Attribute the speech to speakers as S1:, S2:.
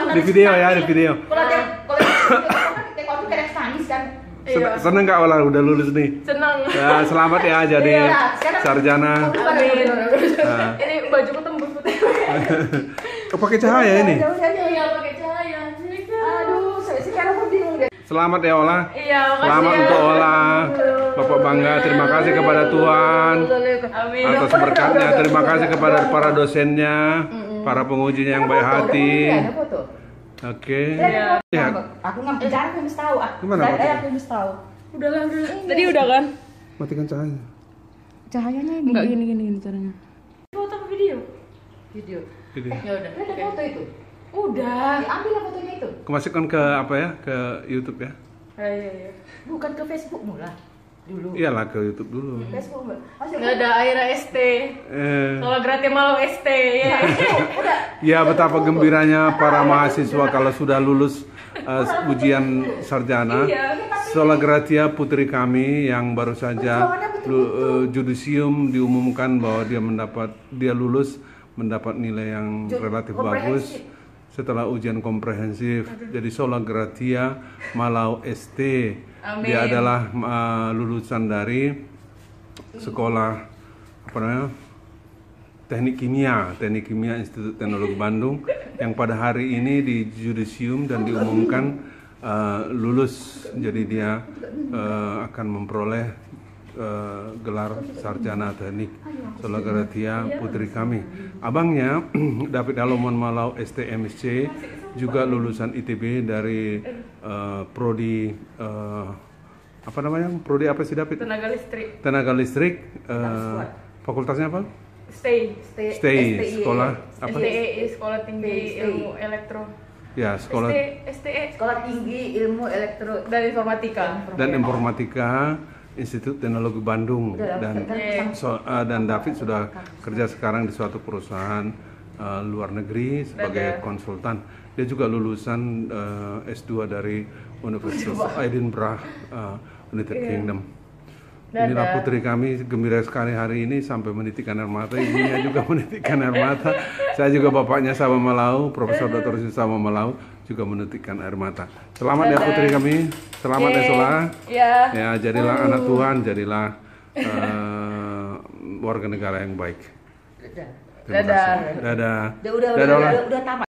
S1: Di video ya, di video.
S2: Kalau dia kayak nangis kan.
S1: Seneng nggak Ola udah lulus nih?
S3: Senang.
S1: Ya, selamat ya jadi sarjana.
S3: Amin. Ini bajuku tembus putih.
S1: Pakai cahaya ini.
S3: Iya, pakai cahaya.
S2: Aduh, sekarang aku bingung deh.
S1: Selamat ya Ola.
S3: Iya, makasih.
S1: Selamat
S3: ya.
S1: untuk Ola. Bapak bangga, terima kasih kepada Tuhan
S3: Amin.
S1: atas berkatnya. Terima kasih kepada para dosennya, para pengujinya yang baik hati.
S2: Ada foto.
S1: Oke.
S3: Iya.
S1: Ya.
S2: Aku nggak bicara, aku mesti tahu.
S1: Gimana, Pak?
S2: Aku mesti tahu.
S3: Udah lah. Tadi udah kan?
S1: Matikan cahaya.
S2: Cahayanya ini.
S3: Enggak gini caranya. Foto apa video?
S2: Video.
S1: Jadi,
S3: Ya udah.
S2: Ada foto itu.
S3: Udah.
S2: Diambil lah fotonya itu.
S1: kemasukkan ke apa ya? Ke YouTube ya?
S3: Iya.
S2: Bukan ke Facebookmu lah. Dulu.
S1: Iyalah ke YouTube dulu.
S2: Facebook enggak. Masih
S3: Enggak ada Aira ST. Kalau gratis malu ST ya.
S1: Ya betapa gembiranya para mahasiswa kalau sudah lulus ujian sarjana. Sola Gratia putri kami yang baru saja judisium diumumkan bahwa dia lulus mendapat nilai yang relatif bagus setelah ujian komprehensif. Jadi Sola Gratia Malau ST.
S3: Amin.
S1: Dia adalah lulusan dari sekolah apa namanya? Teknik Kimia Institut Teknologi Bandung yang pada hari ini di judisium dan diumumkan lulus. Jadi dia akan memperoleh gelar sarjana teknik. Sola Gratia putri kami. Abangnya David Halomon Malau STMSC juga lulusan ITB dari prodi apa namanya? Prodi apa sih David?
S3: Tenaga listrik.
S1: Tenaga listrik. Fakultasnya apa?
S3: Stay.
S1: Sekolah apa?
S3: STE Sekolah Tinggi Ilmu Elektro.
S1: Ya, sekolah
S3: STE
S2: Sekolah Tinggi Ilmu Elektro
S3: dan Informatika.
S1: dan Informatika Institut Teknologi Bandung dan David sudah kerja sekarang di suatu perusahaan luar negeri sebagai konsultan. Dia juga lulusan S2 dari Universitas Edinburgh, United Kingdom. Inilah putri kami, gembira sekali hari ini sampai menitikkan air mata. Ibunya juga menitikkan air mata. Saya juga bapaknya sama Malau, Profesor Dr. Sama Malau juga menitikkan air mata. Selamat ya putri kami, selamat ya Sola. Ya, jadilah anak Tuhan, jadilah warga negara yang baik.
S2: Dadah.
S1: Terima kasih. Dadah.
S2: Udah tamat.